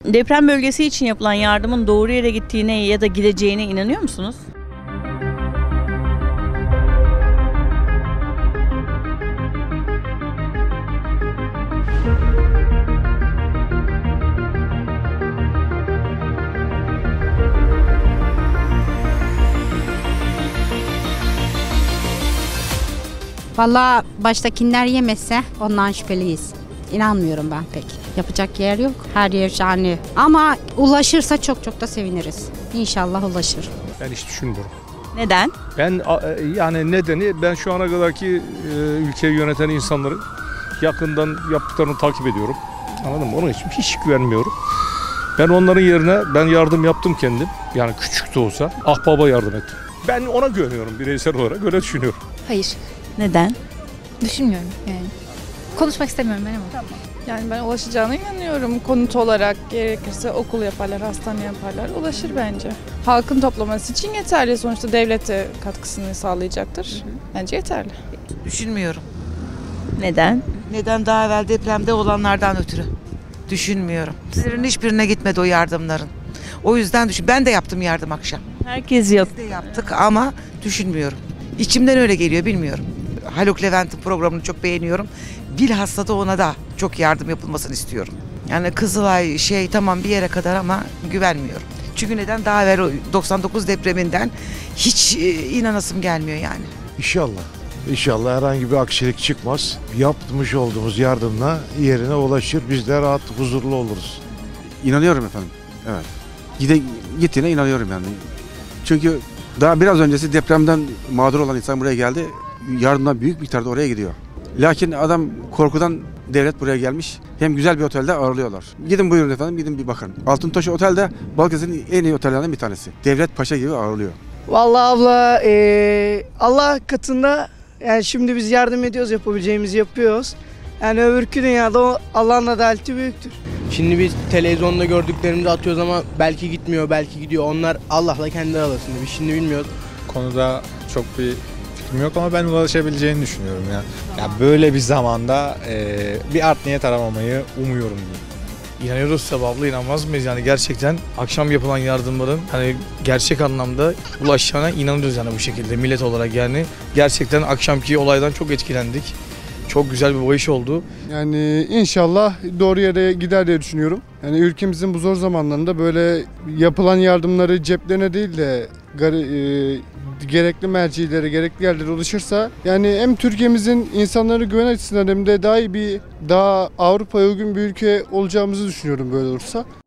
Deprem bölgesi için yapılan yardımın doğru yere gittiğine ya da gideceğine inanıyor musunuz? Vallahi baştakiler yemezse ondan şüpheliyiz. İnanmıyorum ben pek. Yapacak yer yok. Her yer şahane. Ama ulaşırsa çok da seviniriz. İnşallah ulaşır. Ben hiç düşünmüyorum. Neden? Ben yani nedeni ben şu ana kadarki ülkeyi yöneten insanları yakından yaptıklarını takip ediyorum. Anladın mı? Onun için hiç güvenmiyorum. Ben onların yerine ben yardım yaptım kendim. Yani küçük de olsa ahbaba yardım ettim. Ben ona güveniyorum bireysel olarak öyle düşünüyorum. Hayır, Neden? düşünmüyorum yani. Konuşmak istemiyorum ben ama. Yani ben ulaşacağına inanıyorum. Konut olarak gerekirse okul yaparlar, hastane yaparlar. Ulaşır bence. Halkın toplaması için yeterli. Sonuçta devlete katkısını sağlayacaktır. Bence yeterli. Düşünmüyorum. Neden? Neden? Daha evvel depremde olanlardan ötürü. Düşünmüyorum. Sizlerin hiçbirine gitmedi o yardımların. O yüzden ben de yaptım yardım akşam. Herkes yap. Biz de yaptık ama düşünmüyorum. İçimden öyle geliyor, bilmiyorum. Haluk Levent'in programını çok beğeniyorum. Bilhassa da ona da çok yardım yapılmasını istiyorum. Yani Kızılay tamam bir yere kadar ama güvenmiyorum. Çünkü neden? Daha evvel o 99 depreminden hiç inanasım gelmiyor yani. İnşallah. İnşallah herhangi bir aksilik çıkmaz. Yapmış olduğumuz yardımla yerine ulaşır. Biz de rahat, huzurlu oluruz. İnanıyorum efendim. Evet. Gittiğine inanıyorum yani. Çünkü daha biraz öncesi depremden mağdur olan insan buraya geldi. Yardımdan büyük miktarda oraya gidiyor. Lakin adam korkudan devlet buraya gelmiş. Hem güzel bir otelde ağırlıyorlar. Gidin buyurun efendim, gidin bir bakın. Altıntaş Otel de Balıkesir'in en iyi otellerinden bir tanesi. Devlet paşa gibi ağırlıyor. Vallahi abla Allah katında yani şimdi biz yardım ediyoruz, yapabileceğimizi yapıyoruz. Yani öbürkü dünyada Allah'ın adaleti büyüktür. Şimdi biz televizyonda gördüklerimizi atıyoruz ama belki gitmiyor, belki gidiyor. Onlar Allah'la kendi arasında. Biz şimdi bilmiyoruz. Konuda çok bir fikrim yok ama ben ulaşabileceğini düşünüyorum ya. Ya böyle bir zamanda bir art niyet aramamayı umuyorum diyeyim. İnanıyoruz sabahlı inanmaz mıyız yani gerçekten akşam yapılan yardımların hani gerçek anlamda ulaşacağına inanıyoruz yani bu şekilde millet olarak yani gerçekten akşamki olaydan çok etkilendik. Çok güzel bir bağış oldu. Yani inşallah doğru yere gider diye düşünüyorum. Yani ülkemizin bu zor zamanlarında böyle yapılan yardımları ceplerine değil de gerekli mercilere, gerekli yerlere ulaşırsa yani hem Türkiye'mizin insanları güven açısından hem de daha iyi daha Avrupa'ya uygun bir ülke olacağımızı düşünüyorum böyle olursa.